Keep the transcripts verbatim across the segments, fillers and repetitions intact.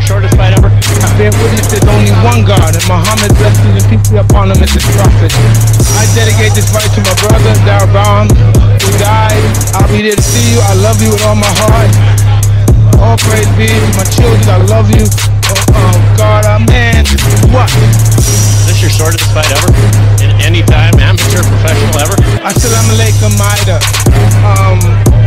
shortest fight ever? I bear witness there's only one God, and Muhammad blessings and peace be upon him as his prophet. I dedicate this fight to my brother, Darabam, who died. I'll be there to see you. I love you with all my heart. All praise be to my children. I love you. Oh, um, God, uh, man, what? Is this your shortest fight ever? In any time, amateur, professional, ever? Assalamu alaikum, Maida. Um,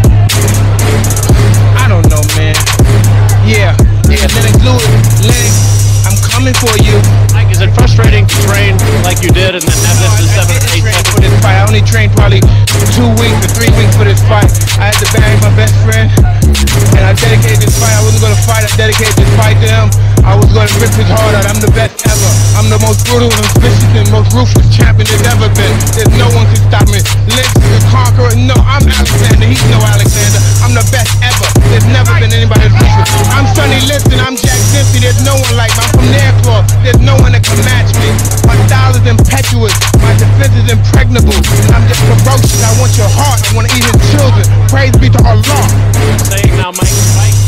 I don't know, man. Yeah, yeah, Lennox Lewis, Lennox, I'm coming for you. Mike, is it frustrating to train like you did and then have this in seven or eight seconds? For this fight, I only trained probably two weeks or three weeks for this fight. I had to bury my best friend, and I dedicated this fight. I wasn't going to fight, I dedicated this fight to him. I was going to rip his heart out. I'm the best ever. I'm the most brutal and vicious and most ruthless champion there's ever been. There's no one can stop me. Lennox is a conqueror. No, I'm Alexander. He's no Alexander. I'm the best ever. There's never been anybody as ruthless. I'm Sonny Liston. I'm Jack Dempsey. There's no one like me. I'm from Nairclaw. There's no one that can match me. My style is impetuous. My defense is impregnable. And I'm just ferocious. I want your heart. I want to eat his children. Praise be to Allah. I'm saying now, Mike, Mike.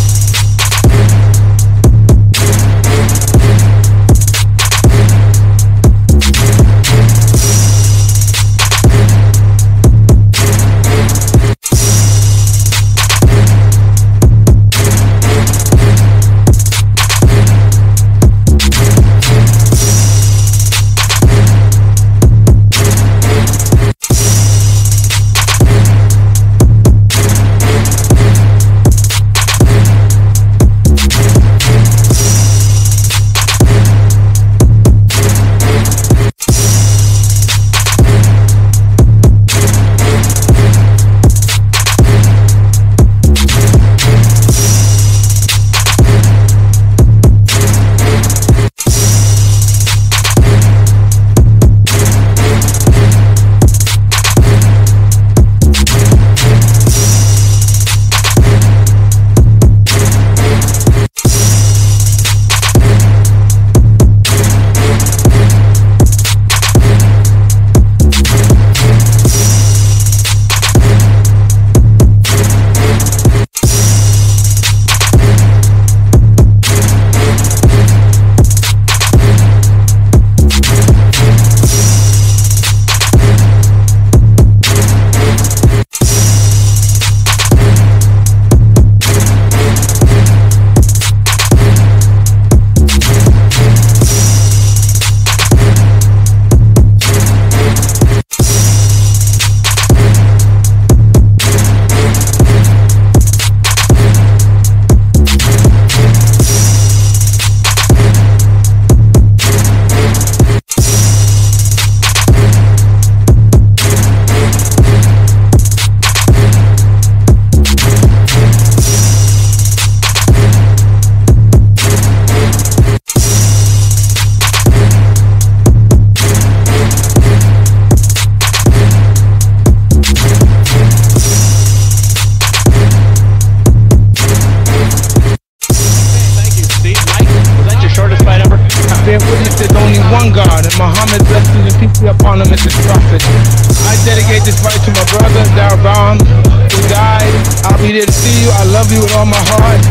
There's only one God, and Muhammad blessings and peace be upon him as his prophet. I dedicate this fight to my brother, Darabam, who died. I'll be there to see you. I love you with all my heart.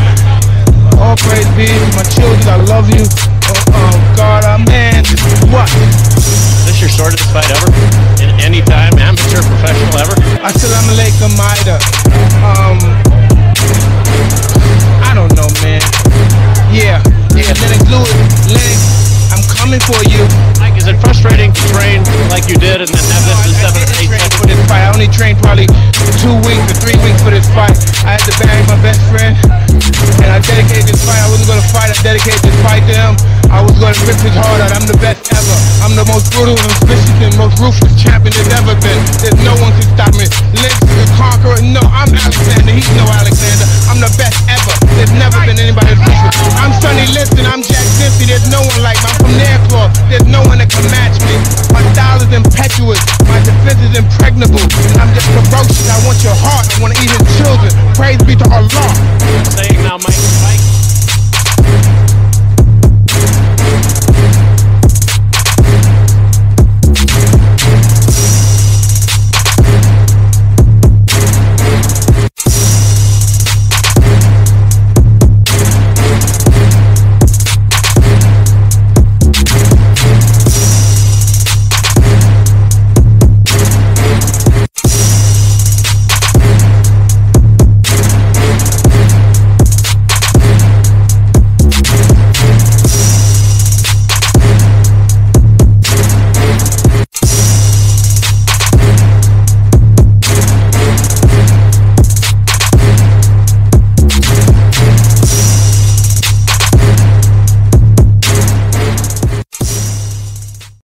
All praise be to my children. I love you. Oh, um, God, uh, man, what? Is this your shortest fight ever? In any time, amateur, professional, ever? Assalamu alaikum, Maida. Um, I don't know, man. Yeah, yeah, Lennox Lewis, Lennox, I'm coming for you. Mike, is it frustrating to train like you did and then have this in seven or eight seconds? For this fight, I only trained probably two weeks or three weeks for this fight. I had to bury my best friend, and I dedicated this fight. I wasn't going to fight, I dedicated this fight to him. I was going to rip his heart out. I'm the best ever. I'm the most brutal and vicious and most ruthless champion there's ever been. There's no one can stop me. Lennox is a conqueror. No, I'm Alexander. He's no Alexander. I'm the best ever. There's never been anybody as ruthless. I'm Sonny Liston. I'm Jack Dempsey. There's no one like me. I'm from Nairclaw. There's no one that can match me. My style is impetuous. My defense is impregnable. And I'm just ferocious. I want your heart. I want to eat his children. Praise be to Allah. Say